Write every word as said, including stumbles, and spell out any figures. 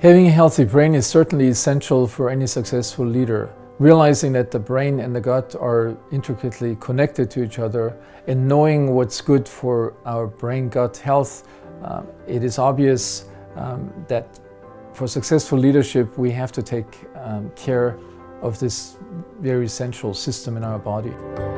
Having a healthy brain is certainly essential for any successful leader. Realizing that the brain and the gut are intricately connected to each other and knowing what's good for our brain-gut health, uh, it is obvious um, that for successful leadership we have to take um, care of this very essential system in our body.